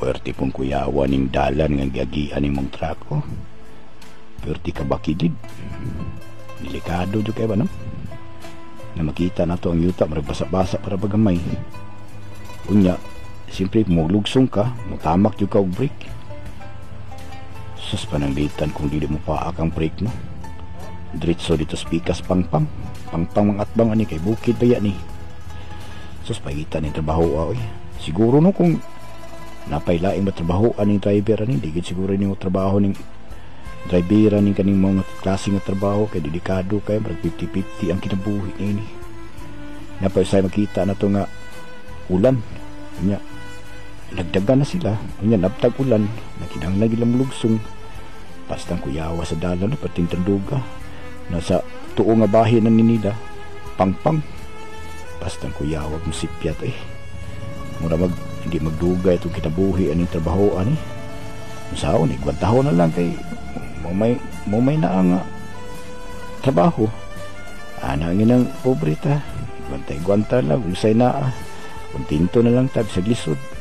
Pwerte pong kuyawa ning dalan nga giagian ning mong trako. Pwerte ka bakilid. Delikado jud kay ba no? Na makita nato ang yuta marabasa-basa para bagamay. Unya, siyempre mulugsong ka, mutamak jud ka og brake. Sus pananglitan kung dili mo paak ang brake no. Diretso dito spikas pangpang. Pangpang mga atbang ani kay bukid pa yan ni. Sus pagitan ni trabaho oy. Siguro no kung napailaing matrabaho aning driver ani, di gid siguro ni mo trabaho ning driver ni kaning mga klase nga trabaho kay delikado kay marag 50-50 ang kinabuhi ni. Napay makita na to nga ulan. Nya nagdagan na sila. Nya nabtag ulan, nakinahanglan ilang lugsong. Pastang kuyawa sa dalan pating tanduga. Nasa tuo nga bahin na ninida. Pangpang. Pastang kuyawa musipyat mura hindi magduga itong kinabuhi aning trabaho ani. Usaon igwantaho na lang kay mo may na ang trabaho. Anangin ang pobreta. Gwanta lang usay na. Kuntinto na lang tab sa glisod.